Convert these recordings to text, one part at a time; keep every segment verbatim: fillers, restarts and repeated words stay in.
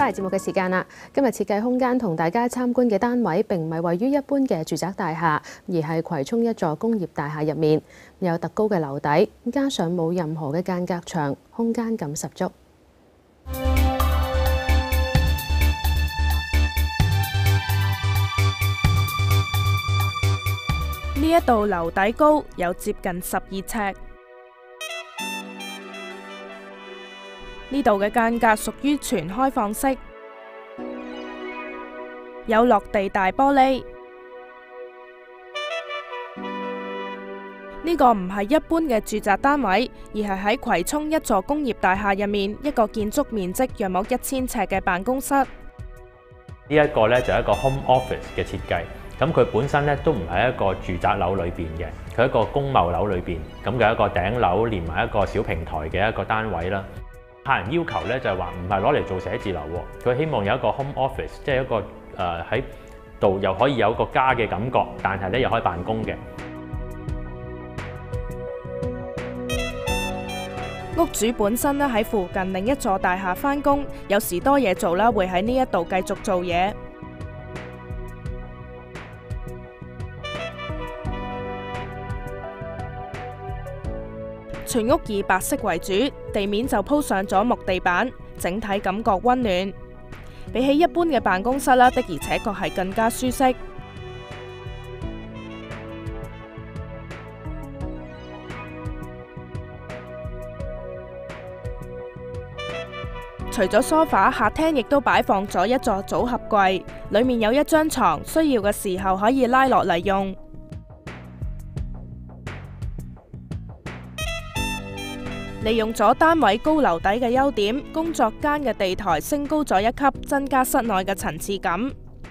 翻嚟節目嘅時間啦。今日設計空間同大家參觀嘅單位並唔係位於一般嘅住宅大廈，而係葵涌一座工業大廈入面，有特高嘅樓底，加上冇任何嘅間隔牆，空間感十足。 呢一度樓底高有接近十二尺。呢度嘅間隔屬於全開放式，有落地大玻璃。呢個唔係一般嘅住宅單位，而係喺葵涌一座工業大廈入面一個建築面積約莫一千尺嘅辦公室。 呢一個咧就係一個 home office 嘅設計，咁佢本身咧都唔係一個住宅樓裏邊嘅，佢係一個工貿樓裏邊，咁嘅一個頂樓連埋一個小平台嘅一個單位啦。客人要求咧就係話唔係攞嚟做寫字樓喎，佢希望有一個 home office， 即係一個誒喺度又可以有一個家嘅感覺，但係咧又可以辦公嘅。 屋主本身咧喺附近另一座大廈返工，有時多嘢做啦，會喺呢一度繼續做嘢。全屋以白色為主，地面就鋪上咗木地板，整體感覺溫暖。比起一般嘅辦公室啦，的而且確係更加舒適。除咗梳化，客廳亦都擺放咗一座組合櫃，裏面有一張床，需要嘅時候可以拉落嚟用。利用咗單位高樓底嘅優點，工作間嘅地台升高咗一級，增加室內嘅層次感。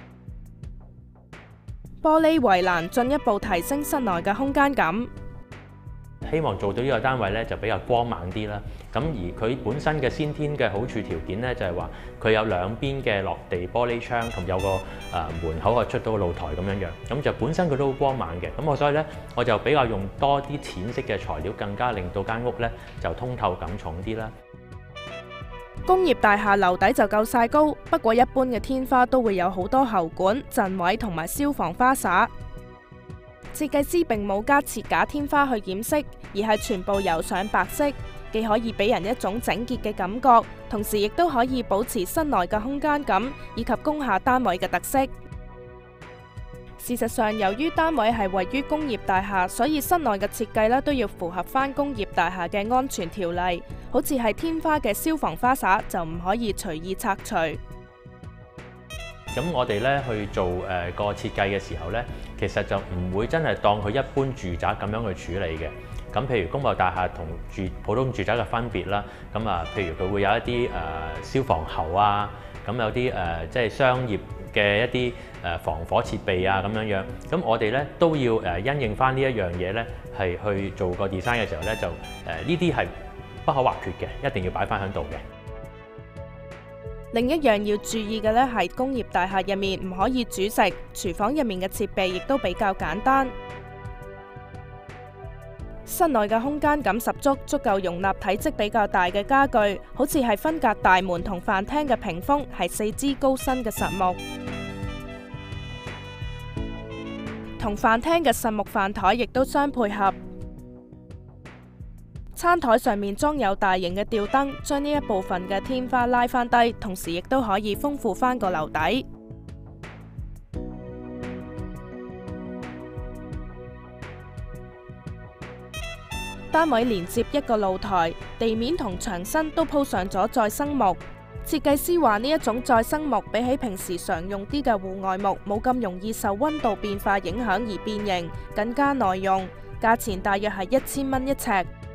玻璃圍欄進一步提升室內嘅空間感。 希望做到呢個單位咧就比較光猛啲啦。咁而佢本身嘅先天嘅好處條件咧就係話佢有兩邊嘅落地玻璃窗，同有個誒、呃、門口可以出到露台咁樣樣。咁就本身佢都好光猛嘅。咁我所以咧我就比較用多啲淺色嘅材料，更加令到間屋咧就通透感重啲啦。 工業大廈樓底就夠晒高，不過一般嘅天花都會有好多喉管、陣位同埋消防花灑。設計師並冇加設假天花去掩飾，而係全部油上白色，既可以俾人一種整潔嘅感覺，同時亦都可以保持室內嘅空間感以及工廈單位嘅特色。事實上，由於單位係位於工業大廈，所以室內嘅設計咧都要符合翻工業大廈嘅安全條例，好似係天花嘅消防花灑就唔可以隨意拆除。 咁我哋咧去做誒、呃、個設計嘅時候咧，其實就唔會真係當佢一般住宅咁樣去處理嘅。咁譬如工貿大廈同住普通住宅嘅分別啦，咁啊，譬如佢會有一啲誒、呃、消防喉啊，咁有啲誒、呃、即係商業嘅一啲誒防火設備啊咁樣樣。咁我哋咧都要誒因應翻呢一樣嘢咧，係去做個 design 嘅時候咧，就誒呢啲係不可或缺嘅，一定要擺翻喺度嘅。 另一樣要注意嘅咧係工業大廈入面唔可以煮食，廚房入面嘅設備亦都比較簡單。室內嘅空間感十足，足夠容納體積比較大嘅家具，好似係分隔大門同飯廳嘅屏風係四支高身嘅實木，同飯廳嘅實木飯台亦都相配合。餐台上面裝有大型嘅吊燈，將呢一部分嘅天花拉翻低，同時亦都可以豐富翻個樓底。單位連接一個露台，地面同牆身都鋪上咗再生木。設計師話呢一種再生木比起平時常用啲嘅戶外木，冇咁容易受溫度變化影響而變形，更加耐用。價錢大約係一千蚊一尺。